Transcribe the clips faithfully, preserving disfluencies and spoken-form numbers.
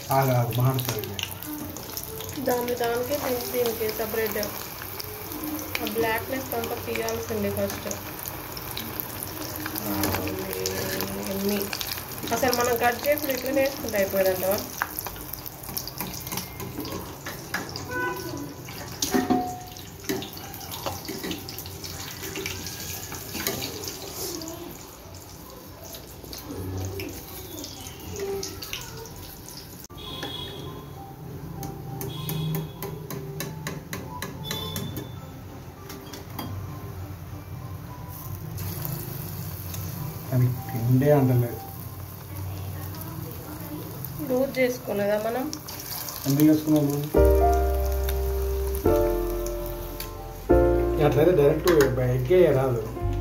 ఆగా ఆగు మాడుతుంది దాని దానికి దీనికి దీనికి సపరేట్ ఆ బ్లాక్నెస్ అంతా తీయాల్సిందే ఫస్ట్. ఎన్ని అసలు మనం కట్ చేసి ఇట్లా వేసుకుంటే అయిపోయిందంట. కానీ పిండే అంటలేదు. లూజ్ చేసుకోలేదా మనం? ఎందుకు చేసుకున్నాము? అట్లయితే డైరెక్ట్ ఎగ్గే రాదు.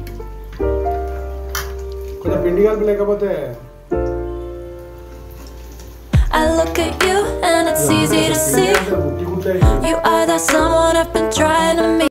కొంచెం పిండి కలిపి లేకపోతే I look at you and it's easy to see you are that someone I've been trying to meet.